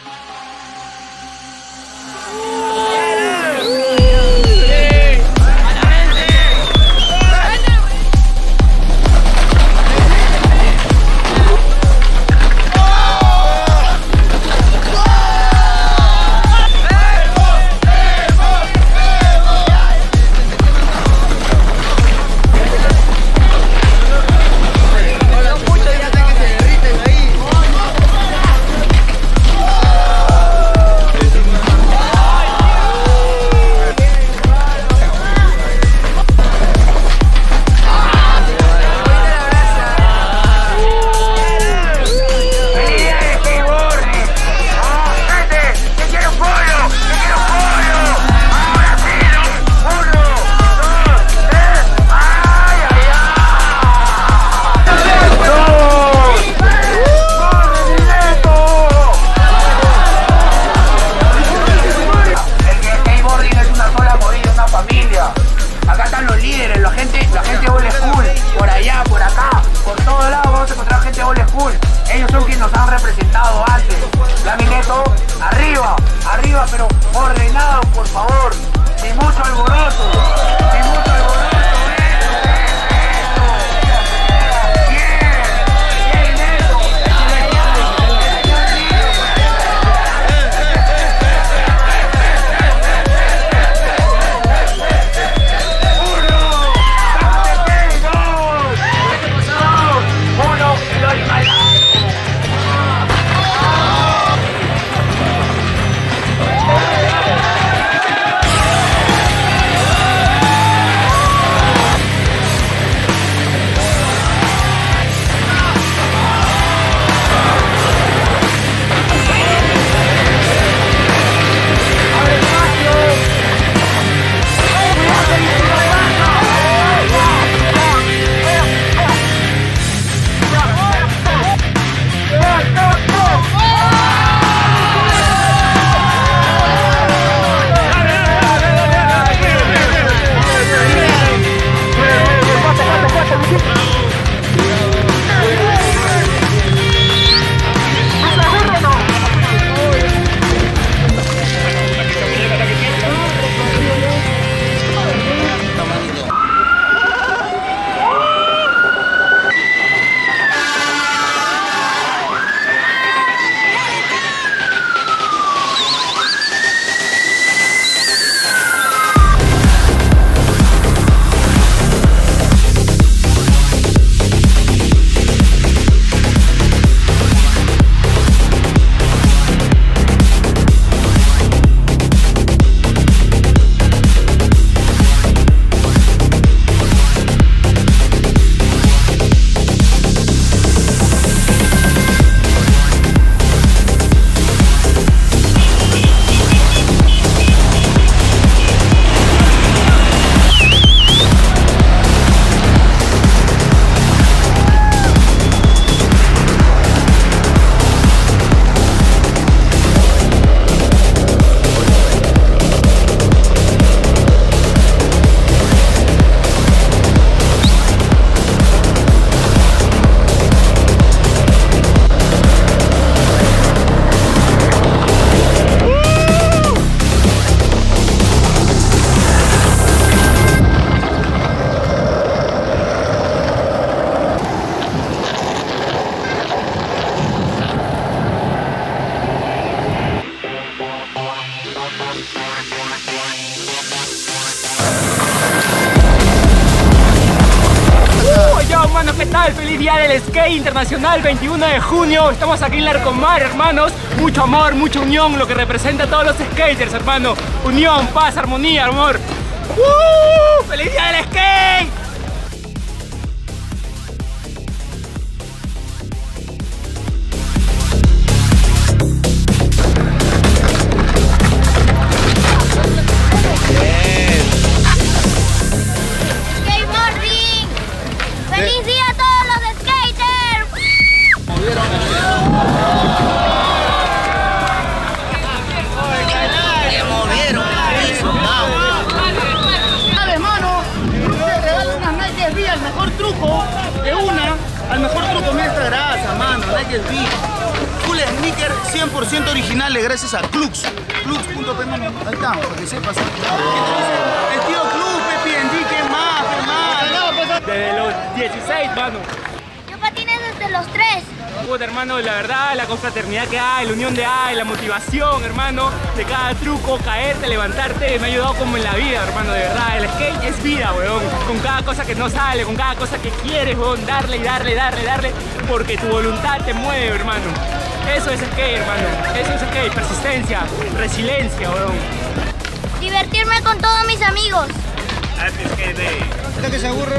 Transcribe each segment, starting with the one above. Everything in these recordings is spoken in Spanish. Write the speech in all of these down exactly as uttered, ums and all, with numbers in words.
¿qué tal? Feliz día del skate internacional, veintiuno de junio. Estamos aquí en Larcomar, hermanos. Mucho amor, mucha unión, lo que representa a todos los skaters, hermano. Unión, paz, armonía, amor. ¡Uh! ¡Feliz día del skate! ¡Dale, mano! ¡Te regalo una cien por ciento originales gracias a Klux. Klux punto p m. Ahí está, para que sepas. El tío Klux, P P N D, ¿qué más? ¿Qué más? Desde los dieciséis, mano. Yo patiné desde los tres. Puta, hermano, la verdad, la confraternidad que hay, la unión de hay, la motivación, hermano, de cada truco, caerte, levantarte, me ha ayudado como en la vida, hermano, de verdad. El skate es vida, weón, con cada cosa que no sale, con cada cosa que quieres, weón, darle y darle, darle, darle, porque tu voluntad te mueve, hermano. Eso es skate, hermano, eso es skate, persistencia, resiliencia, weón. Divertirme con todos mis amigos. Happy Skate Day. ¿Está que se aburre?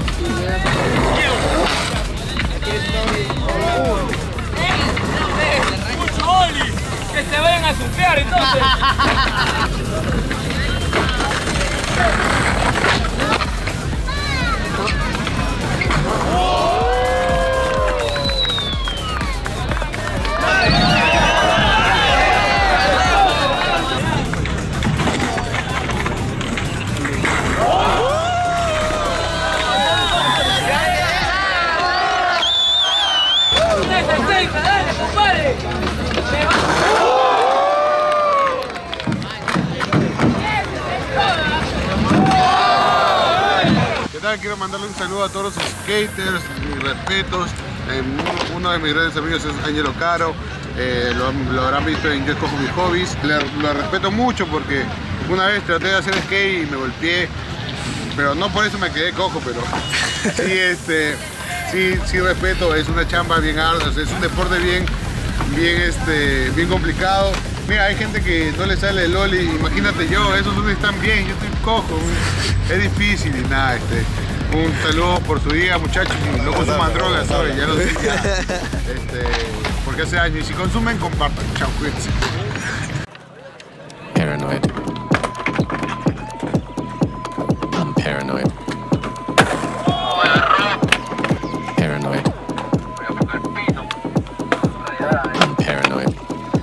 ¡Mucho Oli! ¡Que se vayan a surfear entonces! ¡Dale, compadre! ¿Qué tal? Quiero mandarle un saludo a todos los skaters, mis respetos. Eh, uno de mis grandes amigos es Angelo Caro, eh, lo, lo habrán visto en Yo Escojo Mis Hobbies. Le, lo respeto mucho porque una vez traté de hacer skate y me golpeé, pero no por eso me quedé cojo, pero sí, este, sí, sí respeto, es una chamba bien ardua, es un deporte bien, bien, este, bien complicado. Mira, hay gente que no le sale el ollie, imagínate yo, esos hombres están bien, yo estoy cojo, es difícil y nada, este, un saludo por su día, muchachos, y no consuman drogas, ¿sabes? Ya lo dije, ya, este, porque hace años, y si consumen, compartan, chao, cuídense. Paranoid. I'm paranoid. Paranoid. I'm paranoid.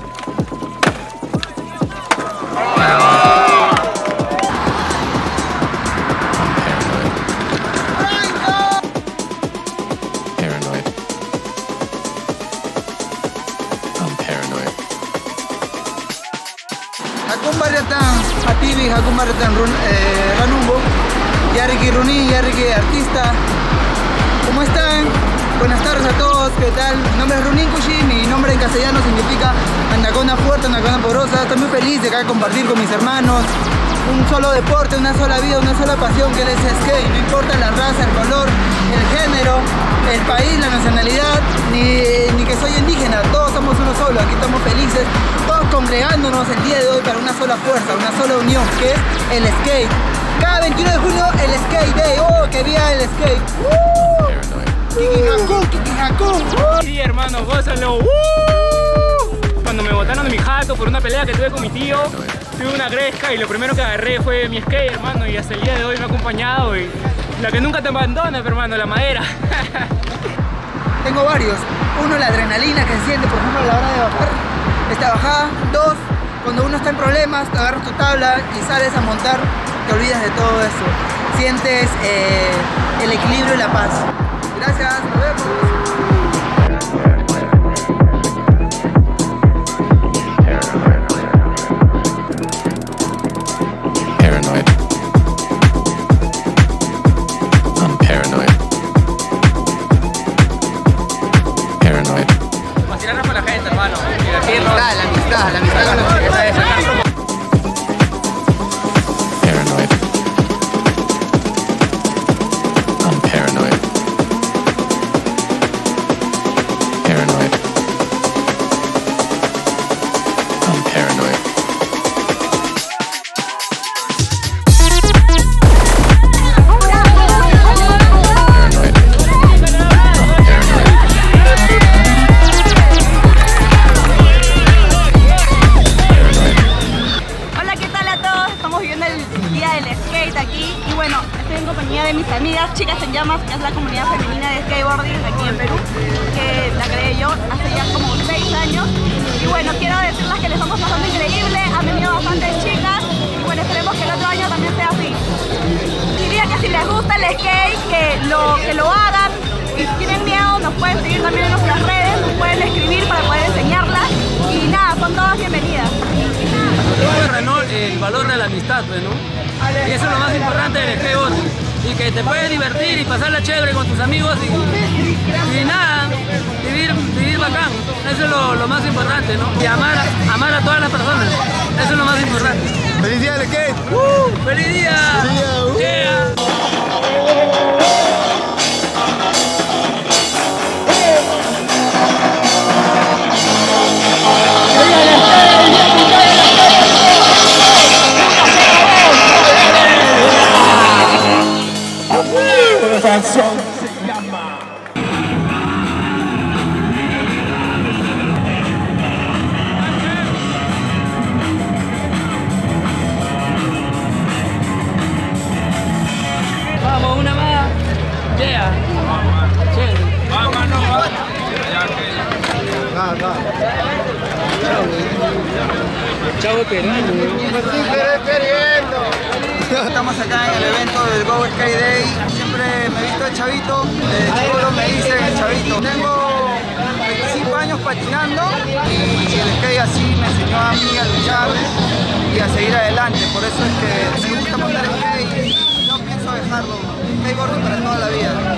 Hakun barretan atibi, hakun barretan run, eh, ranumbo, yariki runi, yariki artista. ¿Cómo están? Buenas tardes a todos, ¿qué tal? Mi nombre es Runin Kushi, mi nombre en castellano significa Anaconda fuerte, Anaconda porosa. Estoy muy feliz de acá compartir con mis hermanos un solo deporte, una sola vida, una sola pasión que es el skate. No importa la raza, el color, el género, el país, la nacionalidad, ni, ni que soy indígena, todos somos uno solo, aquí estamos felices, todos congregándonos el día de hoy para una sola fuerza, una sola unión, que es el skate. Cada veintiuno de junio el Skate Day, ¡oh, qué día el skate! ¡Uh! ¡Kiki-Hakun, Kiki-Hakun! Sí, hermano, gózalo. ¡Uh! Cuando me botaron de mi jato por una pelea que tuve con mi tío, tuve una gresca y lo primero que agarré fue mi skate, hermano, y hasta el día de hoy me ha acompañado y la que nunca te abandona, hermano, la madera. Tengo varios. Uno, la adrenalina que se siente, por ejemplo, a la hora de bajar esta bajada. Dos, cuando uno está en problemas, te agarras tu tabla y sales a montar, te olvidas de todo eso. Sientes eh, el equilibrio y la paz. Gracias, nos vemos. La amistad, la amistad con los que está de sacar. Paranoid. I'm paranoid. Paranoid. I'm paranoid. De mis amigas Chicas en Llamas, que es la comunidad femenina de skateboarding aquí en Perú, que la creé yo hace ya como seis años. Y bueno, quiero decirles que les estamos pasando increíble, han venido bastantes chicas y bueno, esperemos que el otro año también sea así. Diría que si les gusta el skate, que lo, que lo hagan, y si tienen miedo nos pueden seguir también en nuestras redes, nos pueden escribir para poder enseñarlas. Y valor de la amistad, pues, ¿no? Y eso es lo más importante del skateboarding. Y que te puedes divertir y pasarla chévere con tus amigos y, y nada, vivir, vivir bacán. Eso es lo, lo más importante, ¿no? Y amar, amar a todas las personas. Eso es lo más importante. ¡Feliz día del skate! ¡Uh! ¡Feliz día! ¡Feliz día! Uh. Yeah. Vamos, una más. Yeah. Chévere. Chavo Perú. Estamos acá en el evento del Go Skate Day. Siempre me he visto el chavito, de chibolo me dicen el chavito. Tengo veinticinco años patinando y el skate así me enseñó a mí a luchar y a seguir adelante. Por eso es que me gusta montar skate y no pienso dejarlo. Skateboarding para toda la vida.